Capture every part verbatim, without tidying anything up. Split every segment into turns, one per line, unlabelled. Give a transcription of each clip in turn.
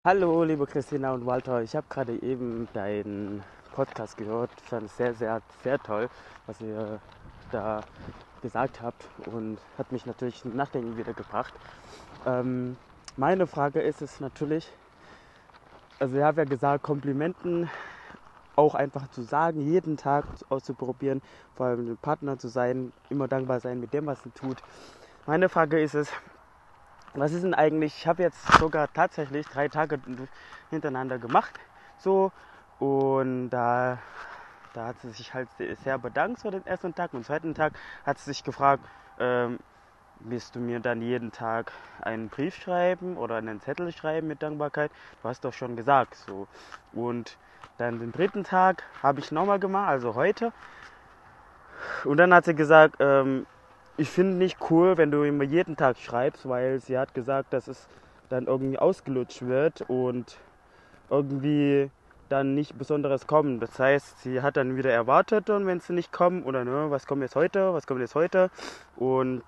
Hallo, liebe Christina und Walter. Ich habe gerade eben deinen Podcast gehört. Ich fand es sehr, sehr, sehr toll, was ihr da gesagt habt und hat mich natürlich zum Nachdenken wieder gebracht. Ähm, meine Frage ist es natürlich, also ihr habt ja gesagt, Komplimenten auch einfach zu sagen, jeden Tag auszuprobieren, vor allem mit dem Partner zu sein, immer dankbar sein mit dem, was sie tut. Meine Frage ist es, was ist denn eigentlich, ich habe jetzt sogar tatsächlich drei Tage hintereinander gemacht, so, und da, da hat sie sich halt sehr bedankt für den ersten Tag. Und am zweiten Tag hat sie sich gefragt, ähm, willst du mir dann jeden Tag einen Brief schreiben oder einen Zettel schreiben mit Dankbarkeit? Du hast doch schon gesagt, so. Und dann den dritten Tag habe ich nochmal gemacht, also heute. Und dann hat sie gesagt, ähm, ich finde nicht cool, wenn du immer jeden Tag schreibst, weil sie hat gesagt, dass es dann irgendwie ausgelutscht wird und irgendwie dann nicht Besonderes kommt. Das heißt, sie hat dann wieder erwartet, und wenn sie nicht kommen, oder ne, was kommt jetzt heute, was kommt jetzt heute, und,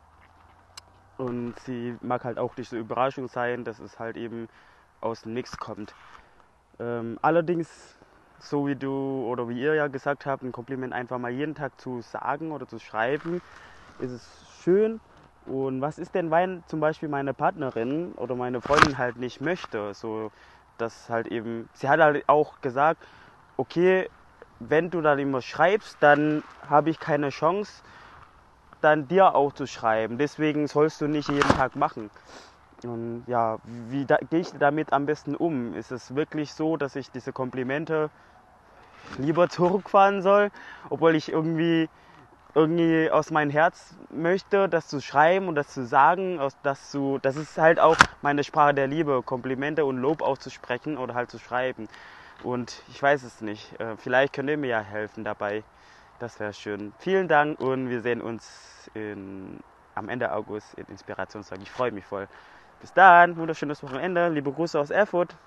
und sie mag halt auch diese Überraschung sein, dass es halt eben aus dem Nichts kommt. Ähm, allerdings, so wie du oder wie ihr ja gesagt habt, ein Kompliment einfach mal jeden Tag zu sagen oder zu schreiben, ist es schön. Und was ist denn, wenn zum Beispiel meine Partnerin oder meine Freundin halt nicht möchte? So, dass halt eben, sie hat halt auch gesagt, okay, wenn du dann immer schreibst, dann habe ich keine Chance, dann dir auch zu schreiben. Deswegen sollst du nicht jeden Tag machen. Und ja, wie da, gehe ich damit am besten um? Ist es wirklich so, dass ich diese Komplimente lieber zurückfahren soll, obwohl ich irgendwie irgendwie aus meinem Herz möchte, das zu schreiben und das zu sagen, das, zu, das ist halt auch meine Sprache der Liebe, Komplimente und Lob auszusprechen oder halt zu schreiben. Und ich weiß es nicht, vielleicht könnt ihr mir ja helfen dabei, das wäre schön. Vielen Dank, und wir sehen uns in, am Ende August in Inspirationstag. Ich freue mich voll. Bis dann, wunderschönes Wochenende, liebe Grüße aus Erfurt.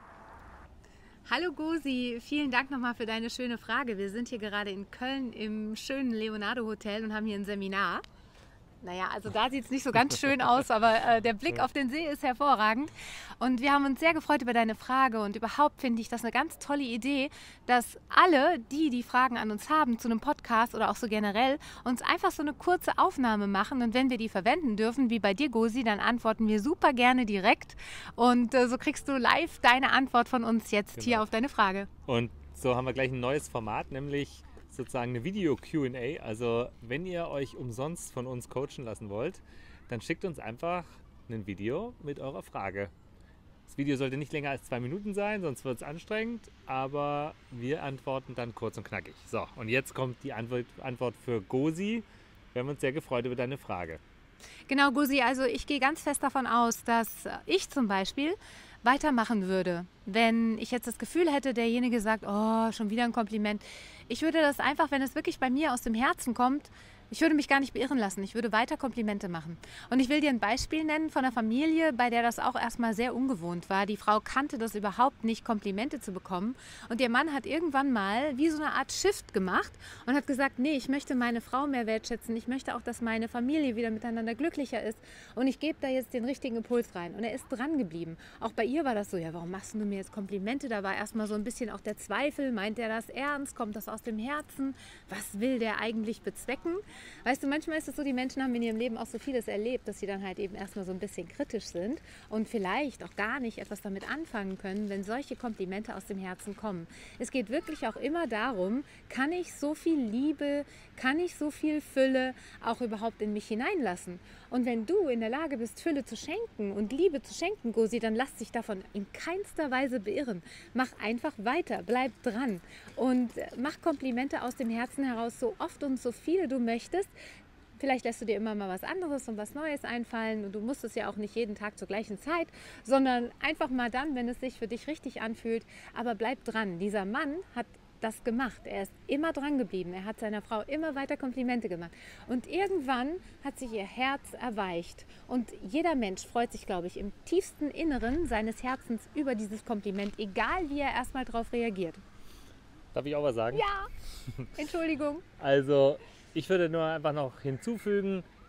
Hallo Gosi, vielen Dank nochmal für deine schöne Frage. Wir sind hier gerade in Köln im schönen Leonardo Hotel und haben hier ein Seminar. Naja, also da sieht es nicht so ganz schön aus, aber äh, der Blick auf den See ist hervorragend. Und wir haben uns sehr gefreut über deine Frage, und überhaupt finde ich das eine ganz tolle Idee, dass alle, die die Fragen an uns haben zu einem Podcast oder auch so generell, uns einfach so eine kurze Aufnahme machen, und wenn wir die verwenden dürfen, wie bei dir Gosi, dann antworten wir super gerne direkt, und äh, so kriegst du live deine Antwort von uns jetzt genau hier auf deine Frage.
Und so haben wir gleich ein neues Format, nämlich sozusagen eine Video-Q und A. Also wenn ihr euch umsonst von uns coachen lassen wollt, dann schickt uns einfach ein Video mit eurer Frage. Das Video sollte nicht länger als zwei Minuten sein, sonst wird es anstrengend, aber wir antworten dann kurz und knackig. So, und jetzt kommt die Antwort, Antwort für Gosi. Wir haben uns sehr gefreut über deine Frage.
Genau, Gosi, also ich gehe ganz fest davon aus, dass ich zum Beispiel weitermachen würde, wenn ich jetzt das Gefühl hätte, derjenige sagt, oh, schon wieder ein Kompliment. Ich würde das einfach, wenn es wirklich bei mir aus dem Herzen kommt, ich würde mich gar nicht beirren lassen. Ich würde weiter Komplimente machen. Und ich will dir ein Beispiel nennen von einer Familie, bei der das auch erstmal sehr ungewohnt war. Die Frau kannte das überhaupt nicht, Komplimente zu bekommen. Und ihr Mann hat irgendwann mal wie so eine Art Shift gemacht und hat gesagt, nee, ich möchte meine Frau mehr wertschätzen. Ich möchte auch, dass meine Familie wieder miteinander glücklicher ist. Und ich gebe da jetzt den richtigen Impuls rein. Und er ist dran geblieben. Auch bei ihr war das so, ja, warum machst du mir jetzt Komplimente? Da war erstmal so ein bisschen auch der Zweifel. Meint er das ernst? Kommt das aus dem Herzen? Was will der eigentlich bezwecken? Weißt du, manchmal ist es so, die Menschen haben in ihrem Leben auch so vieles erlebt, dass sie dann halt eben erstmal so ein bisschen kritisch sind und vielleicht auch gar nicht etwas damit anfangen können, wenn solche Komplimente aus dem Herzen kommen. Es geht wirklich auch immer darum, kann ich so viel Liebe, kann ich so viel Fülle auch überhaupt in mich hineinlassen? Und wenn du in der Lage bist, Fülle zu schenken und Liebe zu schenken, Gosi, dann lass dich davon in keinster Weise beirren. Mach einfach weiter, bleib dran und mach Komplimente aus dem Herzen heraus, so oft und so viele du möchtest. Vielleicht lässt du dir immer mal was anderes und was Neues einfallen, und du musst es ja auch nicht jeden Tag zur gleichen Zeit, sondern einfach mal dann, wenn es sich für dich richtig anfühlt. Aber bleib dran. Dieser Mann hat das gemacht. Er ist immer dran geblieben. Er hat seiner Frau immer weiter Komplimente gemacht. Und irgendwann hat sich ihr Herz erweicht. Und jeder Mensch freut sich, glaube ich, im tiefsten Inneren seines Herzens über dieses Kompliment, egal wie er erstmal darauf reagiert.
Darf ich auch was sagen?
Ja, Entschuldigung.
Also ich würde nur einfach noch hinzufügen,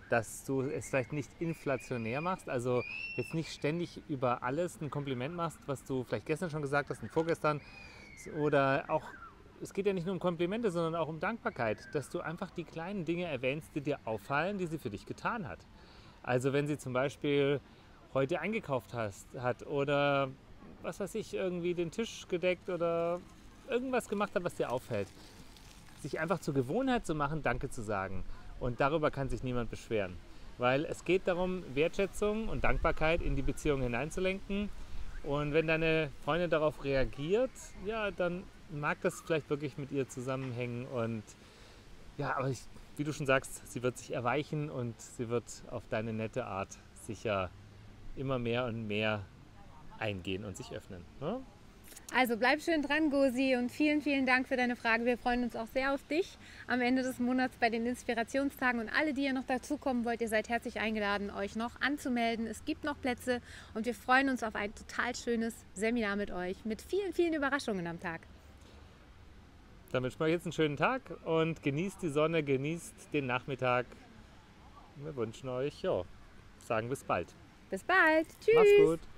dass du es vielleicht nicht inflationär machst, also jetzt nicht ständig über alles ein Kompliment machst, was du vielleicht gestern schon gesagt hast und vorgestern. Oder auch, es geht ja nicht nur um Komplimente, sondern auch um Dankbarkeit, dass du einfach die kleinen Dinge erwähnst, die dir auffallen, die sie für dich getan hat. Also wenn sie zum Beispiel heute eingekauft hast, hat oder was weiß ich, irgendwie den Tisch gedeckt oder irgendwas gemacht hat, was dir auffällt. Sich einfach zur Gewohnheit zu machen, Danke zu sagen. Und darüber kann sich niemand beschweren. Weil es geht darum, Wertschätzung und Dankbarkeit in die Beziehung hineinzulenken. Und wenn deine Freundin darauf reagiert, ja, dann mag das vielleicht wirklich mit ihr zusammenhängen. Und ja, aber ich, wie du schon sagst, sie wird sich erweichen und sie wird auf deine nette Art sicher immer mehr und mehr eingehen und sich öffnen. Ne?
Also bleib schön dran, Gosi, und vielen, vielen Dank für deine Frage. Wir freuen uns auch sehr auf dich am Ende des Monats bei den Inspirationstagen. Und alle, die ihr noch dazukommen wollt, ihr seid herzlich eingeladen, euch noch anzumelden. Es gibt noch Plätze und wir freuen uns auf ein total schönes Seminar mit euch, mit vielen, vielen Überraschungen am Tag.
Dann wünschen wir euch jetzt einen schönen Tag und genießt die Sonne, genießt den Nachmittag. Wir wünschen euch, ja, sagen bis bald.
Bis bald. Tschüss.
Macht's gut.